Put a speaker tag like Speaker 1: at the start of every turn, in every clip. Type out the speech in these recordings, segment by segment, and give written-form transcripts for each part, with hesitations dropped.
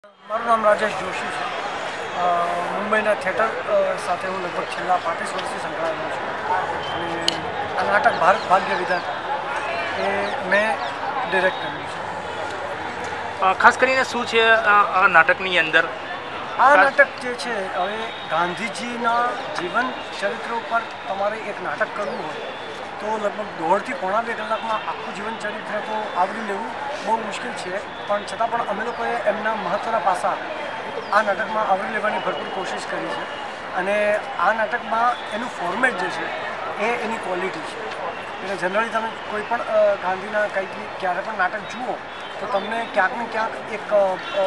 Speaker 1: મારું નામ રાજેશ જોશી છે. મુંબઈના થિયેટર સાથે હું લગભગ છેલ્લા 35 વર્ષથી સંકળાયેલો છું અને આ નાટક ભારત ભાગ્ય વિધાતા એ મેં ડિરેક્ટ કર્યું છે.
Speaker 2: ખાસ કરીને શું છે આ નાટકની અંદર?
Speaker 1: આ નાટક જે છે હવે ગાંધીજીના જીવન ચરિત્ર ઉપર તમારે એક નાટક કરવું હોય તો લગભગ 1.5 થી પોણા 2 કલાકમાં આખું જીવન ચરિત્ર તો આવરી લેવું બહુ મુશ્કેલ છે, પણ છતાં પણ અમે લોકોએ એમના મહત્ત્વના પાસા આ નાટકમાં આવરી લેવાની ભરપૂર કોશિશ કરી છે અને આ નાટકમાં એનું ફોર્મેટ જે છે એ એની ક્વોલિટી છે. એટલે જનરલી તમે કોઈ પણ ગાંધીના કંઈક ક્યારે પણ નાટક જુઓ તો તમને ક્યાંક ને ક્યાંક એક કે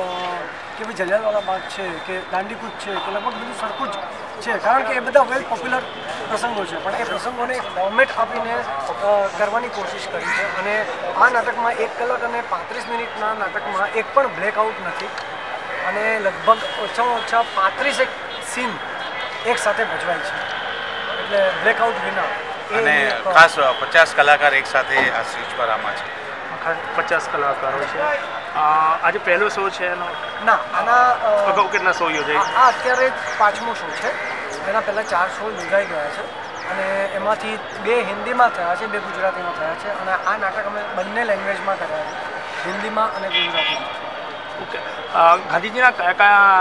Speaker 1: ભાઈ જલિયાંવાલા બાગ છે કે દાંડીકૂચ છે કે લગભગ બધું સરખું જ છે, કારણ કે એ બધા વેલ પોપ્યુલર પ્રસંગો છે, પણ એ પ્રસંગોને એક ફોર્મેટ આપીને કરવાની કોશિશ કરી છે. અને આ નાટકમાં 1 કલાક અને 35 મિનિટના નાટકમાં એક પણ બ્લેકઆઉટ નથી અને લગભગ ઓછામાં ઓછા 35 સીન એક સાથે ભજવાય છે, એટલે બ્લેકઆઉટ વિના.
Speaker 3: અને ખાસ 50 કલાકાર એક સાથે આ સ્ટેજ પર આમાં છે.
Speaker 2: 50 કલાકારો છે. આજે પહેલો શો છે એનો?
Speaker 1: ના, આના
Speaker 2: અગાઉ કેટલા શો યોજાય?
Speaker 1: આ અત્યારે 5મો શો છે. એના પહેલાં 4 શો યોજાઈ ગયા છે અને એમાંથી 2 હિન્દીમાં થયા છે, 2 ગુજરાતીમાં થયા છે અને આ નાટક અમે બંને લેંગ્વેજમાં કર્યા છે, હિન્દીમાં અને ગુજરાતીમાં.
Speaker 2: ઓકે. ગાંધીજીના કયા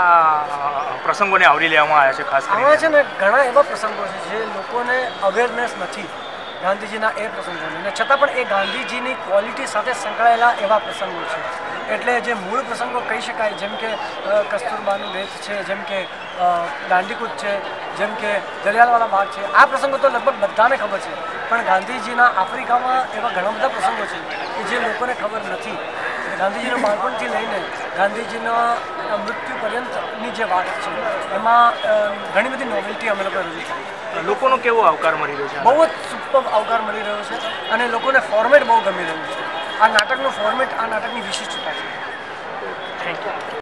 Speaker 2: કયા પ્રસંગોને આવરી લેવામાં આવ્યા છે? ખાસ
Speaker 1: આમાં છે ને ઘણા એવા પ્રસંગો છે જે લોકોને અવેરનેસ નથી ગાંધીજીના એ પ્રસંગોની, અને છતાં પણ એ ગાંધીજીની ક્વોલિટી સાથે સંકળાયેલા એવા પ્રસંગો છે. એટલે જે મૂળ પ્રસંગો કહી શકાય, જેમ કે કસ્તુરબાનું રેત છે, જેમ કે દાંડીકૂચ છે, જેમ કે જલિયાંવાલા બાગ છે, આ પ્રસંગો તો લગભગ બધાને ખબર છે, પણ ગાંધીજીના આફ્રિકામાં એવા ઘણા બધા પ્રસંગો છે કે જે લોકોને ખબર નથી. ગાંધીજીના બાળપણથી લઈને ગાંધીજીના મૃત્યુ પર્યંતની જે વાત છે એમાં ઘણી બધી નોવેલ્ટી અમે લોકો રજૂ કરી.
Speaker 2: લોકોનો કેવો આવકાર મળી રહ્યો છે?
Speaker 1: બહુ જ સુપર આવકાર મળી રહ્યો છે અને લોકોને ફોર્મેટ બહુ ગમી રહ્યું છે. આ નાટકનું ફોર્મેટ આ નાટકની વિશિષ્ટતા છે.
Speaker 2: Thank you.